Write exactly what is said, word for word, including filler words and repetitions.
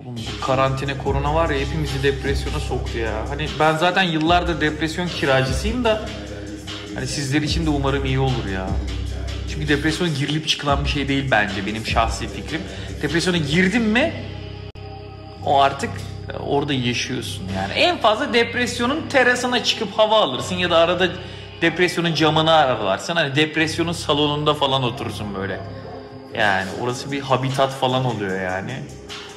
Bu karantina, korona var ya, hepimizi depresyona soktu ya. Hani ben zaten yıllardır depresyon kiracısıyım da hani sizler için de umarım iyi olur ya. Çünkü depresyon girilip çıkılan bir şey değil bence, benim şahsi fikrim. Depresyona girdin mi o artık orada yaşıyorsun yani. En fazla depresyonun terasına çıkıp hava alırsın ya da arada depresyonun camını aralarsın. Hani depresyonun salonunda falan oturursun böyle. Yani orası bir habitat falan oluyor yani.